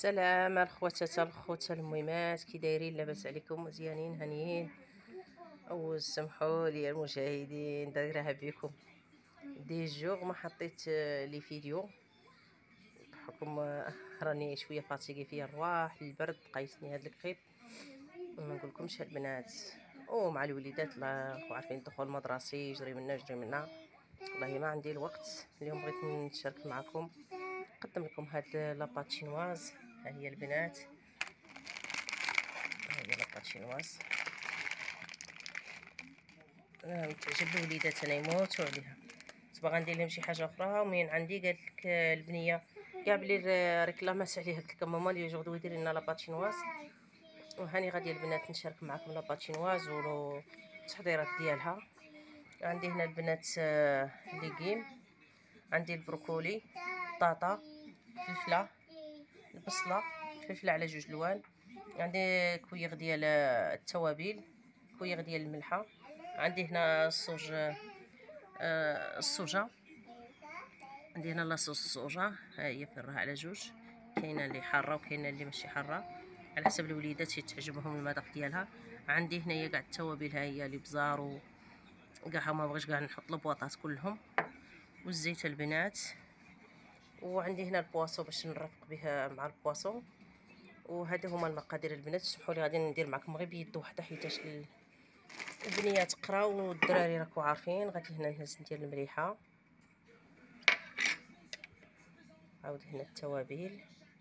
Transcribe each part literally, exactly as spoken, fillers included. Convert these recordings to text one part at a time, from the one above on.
السلام الخواتات الخوت المهمات، كي دايرين؟ لاباس عليكم؟ مزيانين هانيين؟ او سمحوا لي المشاهدين دايرها بكم دي جوغ ما حطيت آه، لي فيديو بحكم آه، راني شويه فاتيكي فيا الرواح البرد قايسني هاد الكريب. ما نقولكمش البنات ومع الوليدات لا عارفين الدخول المدرسي يجري منا يجري منا. والله ما عندي الوقت اليوم، بغيت نشارك معكم نقدم لكم هاد لاباط شينواز. ها هي البنات، ها هي لاباط شينواز. آه تعجب الوليدات انا يموتوا عليها. تبغى ندير لهم شي حاجه اخرى ومين عندي قالت لك البنيه كاع بلي ريكلامات عليها، قلت لك ماما اللي غدوه ديري لنا لاباط شينواز. وهاني غادي البنات نشارك معكم لاباط شينواز والتحضيرات ديالها. عندي هنا البنات آه، ليغيم، عندي البروكولي، البطاطا، الفلفله، البصله، الفلفله على جوج لوان، عندي كويغ ديال التوابل، كويغ ديال الملحه، عندي هنا الصوج آه الصوجه، عندي هنا لاصوص الصوجه ها هي فرها على جوج، كاينه اللي حاره وكاينه اللي ماشي حاره على حسب الوليدات شي تعجبهم المذاق ديالها. عندي هنايا كاع التوابل ها هي اللي بزار و كاع ما بغيتش كاع نحط البواطات كلهم، والزيت البنات. وعندي هنا البواسو باش نرافق بها مع البواسو. وهذا هما المقادير البنات. سمحوا لي غادي ندير معكم غير بيد وحده حيتاش البنيه تقرا والدراري راكو عارفين. غادي هنا نهز ندير المليحه، عاود هنا التوابل،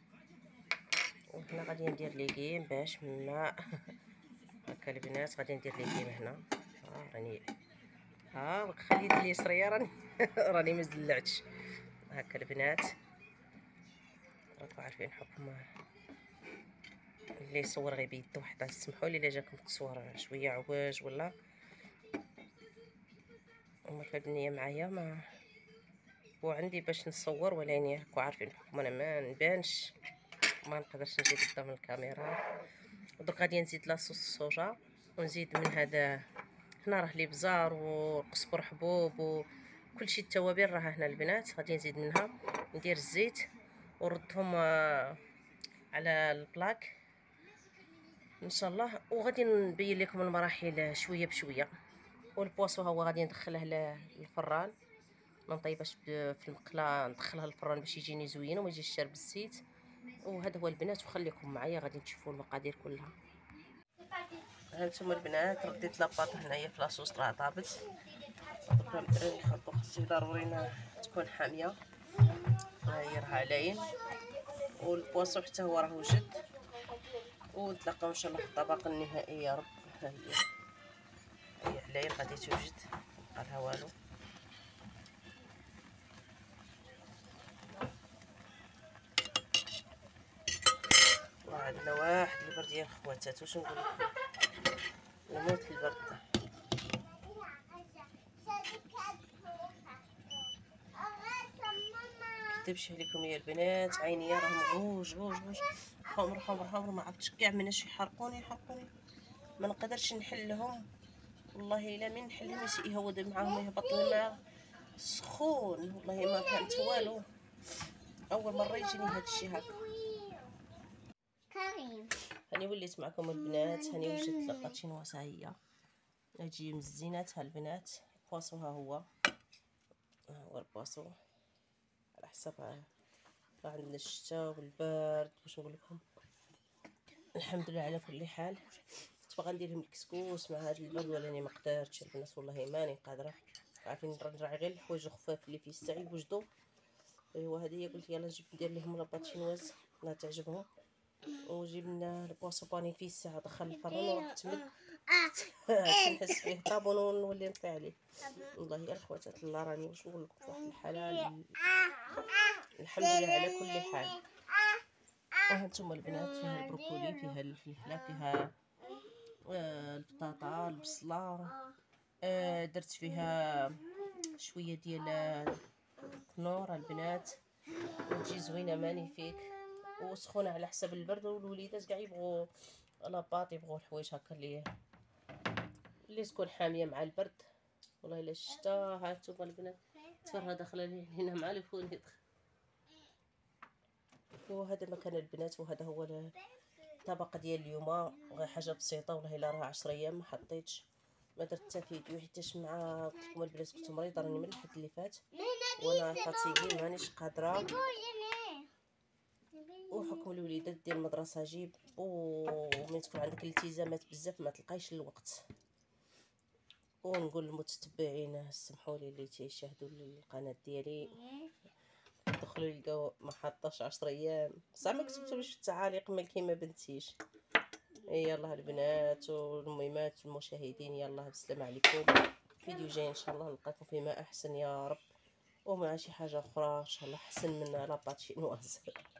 وهنا غادي ندير ليغيم باش ماء هكا البنات. غادي ندير ليغيم هنا، ها راني ها خليت لي سريه راني راني ما زلعتش هكا البنات. راكو عارفين حكم اللي يصور غير بيد وحده. سمحوا لي الا جاكم التصوير شويه عواج ولا هما النيه معايا ما وعندي باش نصور، ولكن راكو عارفين بحكم انا ما نبانش ما نقدرش نجي قدام الكاميرا. ودرك غادي نزيد لاصوص الصوجا ونزيد من هذا هنا راه لي بزار وقزبر حبوب وكلشي التوابل راه هنا البنات. غادي نزيد منها ندير الزيت وردهم على البلاك ان شاء الله. وغادي نبين لكم المراحل شويه بشويه. والبواسو هو غادي ندخله للفران، ما نطيبش في المقله، ندخلها للفران باش يجيني زوين وما يجيش شارب الزيت. وهذا هو البنات، وخليكم معايا غادي تشوفوا المقادير كلها. هانتوما البنات رديت لاباط هنايا في لاصوص راه طابت. دوكا الدراري يخلطو، خصني ضروري تكون حاميه. ها هي راه علاين والبواسو حتى هو راه وجد. ونتلاقاو ان شاء الله في الطبق النهائي يا رب. ها هي هي علاين غادي توجد، مبقى لها والو. وعندنا واحد البرد يا خواتات، واش نقول لكم نموت في البرد. كتبش عليكم يا البنات، عينيا راهم غوج غوج غوج، حمر حمر حمر، ما عرفتش كاع مناش يحرقوني يحرقوني، ما نقدرش نحلهم والله الا من نحلهم يهود معاهم يهبط الماء سخون. والله ما فهمت والو، اول مره يجيني هذا الشيء هكا. هاني وليت معكم البنات، هاني وجدت لقات شينواز. ها هي اجي مزينات. ها البنات البواسو ها هو، ها هو البواسو على حسب راه عندنا الشتا والبرد. واش نقول لكم، الحمد لله على كل حال. كنت باغا ندير لهم الكسكس مع هذا البرد ولاني ما قدرتش البنات، والله ماني قادره. عارفين نراعي غير الحوايج الخفاف اللي في الساعه يوجدوا. ايوا هذه هي، قلت يلا نجيب ندير لهم لاباط شينواز لا تعجبهم. وجبنا البواسو باني في الساعه دخل الفران ورحت تمد كنحس فيه طابون ونولي نطيح عليه. والله يا الخواتات الله راني واش نقول لكم في واحد الحاله الحمد لله على كل حال. وهانتوما البنات فيها البروكولي، فيها الفلفله، فيها آه البطاطا، البصله، آه درت فيها شويه ديال الكنور البنات، وتجي زوينه ماني فيك وسخونه على حسب البرد. والوليدات كاع يبغوا لاباط، يبغوا الحوايج هكا اللي اللي تكون حاميه مع البرد. والله الا الشتا هانتوما البنات تفرها داخله هنا مع الفونيط. وهذا مكان البنات، وهذا هو الطبق ديال اليوم. غير حاجه بسيطه والله الا راه عشر ايام ما حطيتش، ما درت حتى فيديو حيتاش مع قلت لكم البنات كنت مريضه راني من الحد اللي فات وانا فاتيكي مانيش قادره، وحكم الوليدات ديال المدرسه جيب ومن تكون عندك الالتزامات بزاف ما تلقايش الوقت. ونقول للمتتبعين سمحوا لي اللي تيشاهدوا القناه ديالي دخلوا يلقاو ما حطاش عشر ايام، بصح ما كتبتوليش في التعاليق مال كيما بنتيش. يلا البنات والمهمات المشاهدين، يلا بسلامه عليكم، فيديو جاي ان شاء الله نلقاكم فيما احسن يا رب، ومع شي حاجه اخرى ان شاء الله احسن من لاباط شينواز.